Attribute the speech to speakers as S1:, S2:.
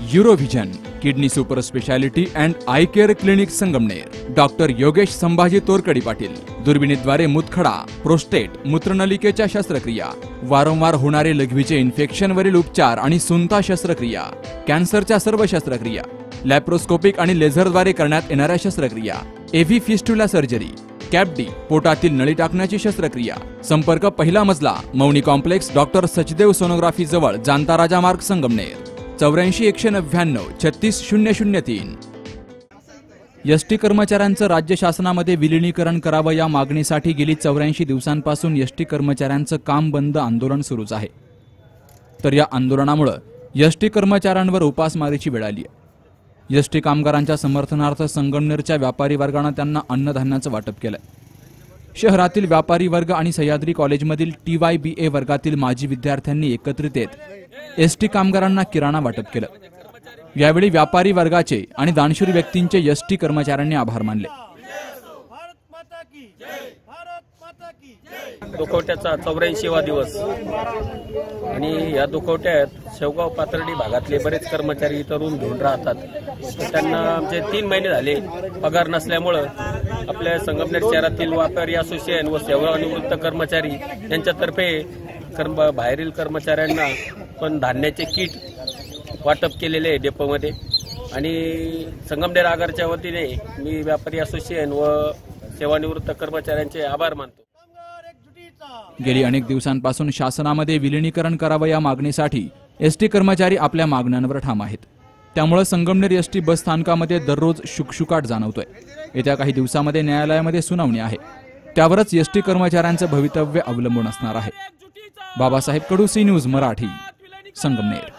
S1: Eurovision kidney super speciality and eye care clinic Sangamner, doctor Yogesh Sambhaji Torkadi Patil, दुर्बिणीद्वारे मुतखडा, prostate, मूत्रनलिकेच्या शस्त्रक्रिया, वारंवार होणारे लघवीचे इन्फेक्शनवरील उपचार आणि सुंता शस्त्रक्रिया, कॅन्सरच्या सर्व शस्त्रक्रिया, लॅप्रोस्कोपिक आणि लेझरद्वारे करण्यात येणाऱ्या शस्त्रक्रिया, AV fistula surgery, CAP D, पोटातील नळी टाकण्याची शस्त्रक्रिया। संपर्क पहिला मजला, Mauni complex, doctor Sachdev sonography जवळ, जांता राजा मार्ग, संगमनेर। 84 199 36 003। एसटी कर्मचाऱ्यांचं राज्य शासनामध्ये विलीनीकरण करावं या मागणीसाठी गेली 84 दिवसांपासून एसटी कर्मचाऱ्यांचं काम बंद आंदोलन सुरूच आहे। तर या आंदोलनामुळे एसटी कर्मचाऱ्यांवर उपासमारीची वेळ आली आहे। एसटी कामगारांच्या समर्थनार्थ संगमनेरच्या व्यापारी वर्गाने त्यांना अन्नधान्याचं वाटप केलं। शहरातील व्यापारी वर्ग आणि सह्याद्री कॉलेजमधील TYBA वर्गातील माजी विद्यार्थ्यांनी एकत्रित येत एसटी कामगारांना किराणा वाटप केलं। यावेळी व्यापारी वर्गाचे आणि दानशूर व्यक्तींचे एसटी कर्मचाऱ्यांनी आभार मानले।
S2: दुखवट्याचा 84वा दिवस आणि या दुखवट्यात शेवगाव पाथर्डी भागातले बरेच कर्मचारी तरुण घेऊन राहतात। त्यांना आमचे 3 महिने झाले पगार नसल्यामुळे आपल्या संगमनेर शहरातील व्यापारी असोसिएशन व सेवानिवृत्त कर्मचारी यांच्यातर्फे बाहेरील कर्मचाऱ्यांना पण धान्याचे किट वाटप केलेले आहे डेपोमध्ये। आणि संगमनेर आगारच्या वतीने मी व्यापारी असोसिएशन व सेवानिवृत्त कर्मचाऱ्यांचे आभार मानतो।
S1: गेली अनेक दिवसांपासून शासनामध्ये विलीनीकरण करावं या मागणीसाठी एसटी कर्मचारी आपल्या मागण्यांवर ठाम आहेत। त्यामुळे संगमनेर एसटी बस स्थानकामध्ये दररोज शुकशुकाट जाणवतोय। येत्या काही दिवसांमध्ये न्यायालयामध्ये सुनावणी आहे, त्यावरच एसटी कर्मचाऱ्यांचं भवितव्य अवलंबून असणार आहे। Babasaheb Kadu, C news Marathi, Sangamner.